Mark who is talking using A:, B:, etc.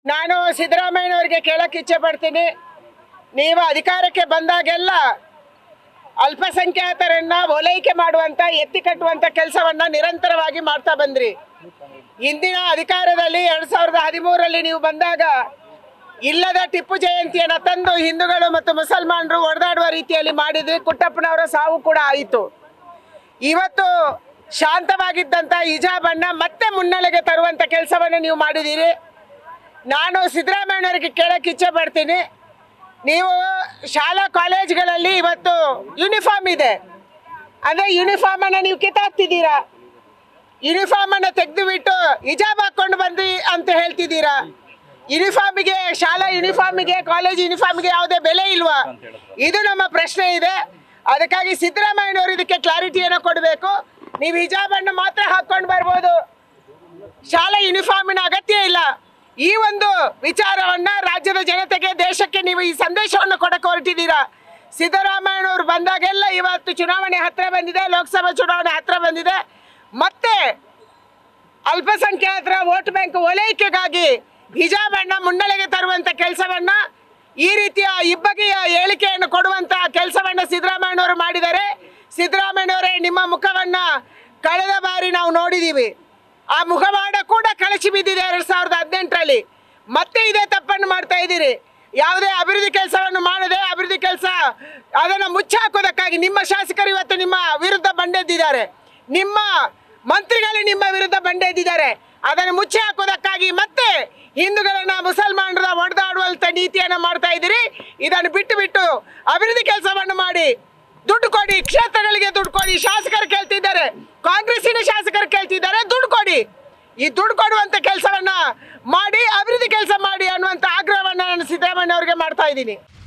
A: ನಾನು ಸಿದ್ದರಾಮಯ್ಯನವರಿಗೆ ಕೇಳಕ್ಕೆ ಇಚ್ಛೆ ಪಡ್ತೀನಿ, ನೀವು ಅಧಿಕಾರಕ್ಕೆ ಬಂದಾಗೆಲ್ಲ ಅಲ್ಪಸಂಖ್ಯಾತರನ್ನ ಓಲೈಕೆ ಮಾಡುವಂತ ಎತ್ತಿ ಕಟ್ಟುವಂತ ಕೆಲಸವನ್ನ ನಿರಂತರವಾಗಿ ಮಾಡ್ತಾ ಬಂದ್ರಿ. ಇಂದಿನ ಅಧಿಕಾರದಲ್ಲಿ 2013ರಲ್ಲಿ ನೀವು ಬಂದಾಗ ಇಲ್ಲದ ಟಿಪ್ಪು ಜಯಂತಿಯನ್ನ ತಂದು ಹಿಂದೂಗಳು ಮತ್ತು ಮುಸಲ್ಮಾನರು ಹೊಡೆದಾಡುವ ರೀತಿಯಲ್ಲಿ ಮಾಡಿದ್ರಿ. ಕುಟ್ಟಪ್ಪನವರ ಸಾವು ಕೂಡ ಆಯಿತು. ಇವತ್ತು ಶಾಂತವಾಗಿದ್ದಂಥ ಹಿಜಾಬನ್ನ ಮತ್ತೆ ಮುನ್ನೆಲೆಗೆ ತರುವಂತ ಕೆಲಸವನ್ನು ನೀವು ಮಾಡಿದ್ದೀರಿ. ನಾನು ಸಿದ್ದರಾಮಯ್ಯನವರಿಗೆ ಕೇಳಕ್ಕೆ ಇಚ್ಛೆ ಪಡ್ತೀನಿ, ನೀವು ಶಾಲಾ ಕಾಲೇಜುಗಳಲ್ಲಿ ಇವತ್ತು ಯೂನಿಫಾರ್ಮ್ ಇದೆ, ಅಂದರೆ ಯೂನಿಫಾರ್ಮನ್ನು ನೀವು ಕಿತ್ತಾಕ್ತಿದ್ದೀರಾ. ಯೂನಿಫಾರ್ಮನ್ನು ತೆಗೆದು ಬಿಟ್ಟು ಹಿಜಾಬ್ ಹಾಕ್ಕೊಂಡು ಬಂದ್ರಿ ಅಂತ ಹೇಳ್ತಿದ್ದೀರಾ. ಯೂನಿಫಾರ್ಮಿಗೆ, ಶಾಲಾ ಯೂನಿಫಾರ್ಮಿಗೆ, ಕಾಲೇಜ್ ಯೂನಿಫಾರ್ಮಿಗೆ ಯಾವುದೇ ಬೆಲೆ ಇಲ್ವಾ? ಇದು ನಮ್ಮ ಪ್ರಶ್ನೆ ಇದೆ. ಅದಕ್ಕಾಗಿ ಸಿದ್ದರಾಮಯ್ಯನವರು ಇದಕ್ಕೆ ಕ್ಲಾರಿಟಿಯನ್ನು ಕೊಡಬೇಕು. ನೀವು ಹಿಜಾಬನ್ನು ಮಾತ್ರ ಹಾಕ್ಕೊಂಡು ಬರ್ಬೋದು, ಶಾಲಾ ಯೂನಿಫಾರ್ಮಿನ ಅಗತ್ಯ ಇಲ್ಲ. ಈ ಒಂದು ವಿಚಾರವನ್ನ ರಾಜ್ಯದ ಜನತೆಗೆ, ದೇಶಕ್ಕೆ ನೀವು ಈ ಸಂದೇಶವನ್ನು ಕೊಡಕ್ಕೆ ಹೊರಟಿದ್ದೀರಾ. ಸಿದ್ದರಾಮಯ್ಯನವರು ಬಂದಾಗೆಲ್ಲ ಇವತ್ತು ಚುನಾವಣೆ ಹತ್ರ ಬಂದಿದೆ, ಲೋಕಸಭಾ ಚುನಾವಣೆ ಹತ್ರ ಬಂದಿದೆ, ಮತ್ತೆ ಅಲ್ಪಸಂಖ್ಯಾತರ ವೋಟ್ ಬ್ಯಾಂಕ್ ಓಲೈಕೆಗಾಗಿ ಹಿಜಾಬನ್ನ ಮುನ್ನೆಲೆಗೆ ತರುವಂತ ಕೆಲಸವನ್ನ, ಈ ರೀತಿಯ ಇಬ್ಬಗೆಯ ಹೇಳಿಕೆಯನ್ನು ಕೊಡುವಂತ ಕೆಲಸವನ್ನ ಸಿದ್ದರಾಮಯ್ಯನವರು ಮಾಡಿದ್ದಾರೆ. ಸಿದ್ದರಾಮಯ್ಯನವರೇ, ನಿಮ್ಮ ಮುಖವನ್ನ ಕಳೆದ ಬಾರಿ ನಾವು ನೋಡಿದ್ದೀವಿ. ಆ ಮುಖವಾಡ ಕೂಡ ಕಳಚಿ ಬಿದ್ದಿದೆ 2018ರಲ್ಲಿ. ಮತ್ತೆ ಇದೇ ತಪ್ಪನ್ನು ಮಾಡ್ತಾ ಇದ್ದೀರಿ. ಯಾವುದೇ ಅಭಿವೃದ್ಧಿ ಕೆಲಸವನ್ನು ಮಾಡದೆ, ಅಭಿವೃದ್ಧಿ ಕೆಲಸ ಅದನ್ನು ಮುಚ್ಚಾಕೋದಕ್ಕಾಗಿ ನಿಮ್ಮ ಶಾಸಕರು ಇವತ್ತು ನಿಮ್ಮ ವಿರುದ್ಧ ಬಂಡೆದ್ದಿದ್ದಾರೆ, ನಿಮ್ಮ ಮಂತ್ರಿಗಳು ನಿಮ್ಮ ವಿರುದ್ಧ ಬಂಡೆದ್ದಿದ್ದಾರೆ. ಅದನ್ನು ಮುಚ್ಚಿ ಹಾಕೋದಕ್ಕಾಗಿ ಮತ್ತೆ ಹಿಂದೂಗಳನ್ನ ಮುಸಲ್ಮಾನರ ಹೊಡೆದಾಡುವಂತ ನೀತಿಯನ್ನು ಮಾಡ್ತಾ ಇದ್ದೀರಿ. ಇದನ್ನು ಬಿಟ್ಟು ಅಭಿವೃದ್ಧಿ ಕೆಲಸವನ್ನು ಮಾಡಿ, ದುಡ್ಡು ಕೊಡಿ, ಕ್ಷೇತ್ರಗಳಿಗೆ ದುಡ್ಡು ಕೊಡಿ. ಶಾಸಕರು ಕೇಳ್ತಿದ್ದಾರೆ, ಕಾಂಗ್ರೆಸ್ಸಿನ ಶಾಸಕರು ಕೇಳ್ತಿದ್ದಾರೆ, ದುಡ್ಡು ಕೊಡಿ. ಈ ದುಡ್ಡು ಕೊಡುವಂತ ಕೆಲಸವನ್ನ ಮಾಡಿ, ಅಭಿವೃದ್ಧಿ ಕೆಲಸ ಮಾಡಿ ಅನ್ನುವಂಥ ಆಗ್ರಹವನ್ನು ನಾನು ಸಿದ್ದರಾಮಯ್ಯ ಅವರಿಗೆ ಮಾಡ್ತಾ ಇದ್ದೀನಿ.